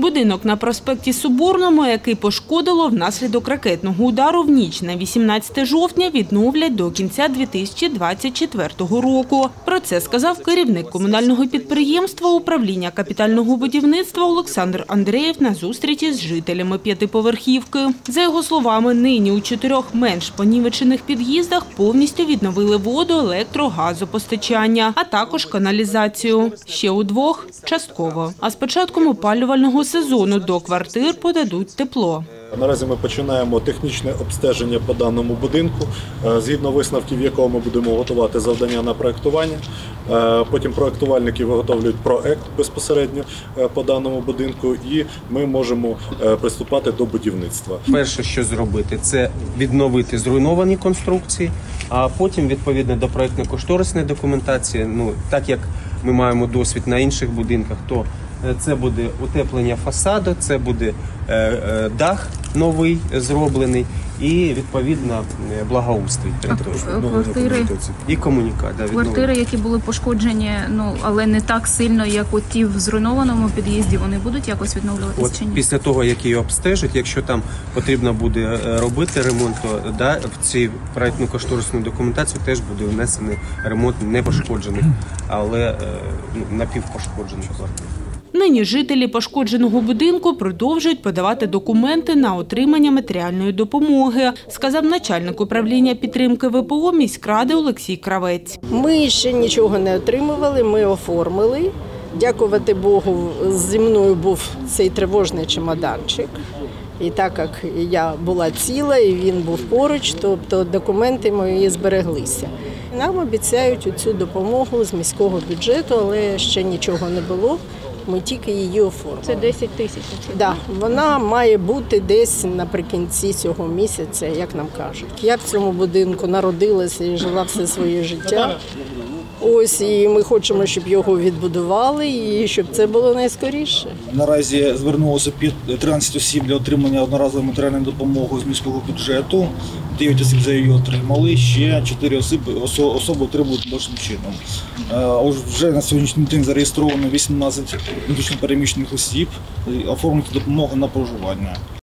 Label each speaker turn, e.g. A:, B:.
A: Будинок на проспекті Соборному, який пошкодило внаслідок ракетного удару в ніч на 18 жовтня, відновлять до кінця 2024 року. Про це сказав керівник комунального підприємства управління капітального будівництва Олександр Андреєв на зустрічі з жителями п'ятиповерхівки. За його словами, нині у 4 менш понівечених під'їздах повністю відновили воду, електро, газопостачання, а також каналізацію. Ще у 2 – частково. А з початком опалювального сезону до квартир подадуть тепло.
B: Наразі ми починаємо технічне обстеження по даному будинку, згідно висновків якого ми будемо готувати завдання на проєктування. Потім проєктувальники виготовлюють проєкт безпосередньо по даному будинку і ми можемо приступати до будівництва.
C: Перше, що зробити, це відновити зруйновані конструкції, а потім, відповідно до проєктно-кошторисної документації, так як ми маємо досвід на інших будинках, то це буде утеплення фасаду, це буде дах новий зроблений і, відповідно, благоустрій
D: Квартири
C: і комунікація.
D: Квартири, які були пошкоджені, але не так сильно, як ті в зруйнованому під'їзді, вони будуть якось відновлюватися чи ні?
C: Після того, як її обстежать, якщо там потрібно буде робити ремонт, то в цій проєктно-кошторисну документацію теж буде внесений ремонт непошкоджених, але напівпошкоджених квартир.
A: Нині жителі пошкодженого будинку продовжують подавати документи на отримання матеріальної допомоги, сказав начальник управління підтримки ВПО міськради Олексій Кравець.
E: Ми ще нічого не отримували, ми оформили. Дякувати Богу, зі мною був цей тривожний чемоданчик. І так як я була ціла і він був поруч, тобто документи мої збереглися. Нам обіцяють цю допомогу з міського бюджету, але ще нічого не було. Ми тільки її оформили.
D: Це 10 тисяч?
E: Так, вона має бути десь наприкінці цього місяця, як нам кажуть. Я в цьому будинку народилася і жила все своє життя. Ось, і ми хочемо, щоб його відбудували і щоб це було найскоріше.
F: Наразі звернулося 13 осіб для отримання одноразової матеріальної допомоги з міського бюджету. 9 осіб за її отримали, ще 4 особи отримують іншим чином. Вже на сьогоднішній день зареєстровано 18 внутрішньо переміщених осіб, оформити допомогу на проживання.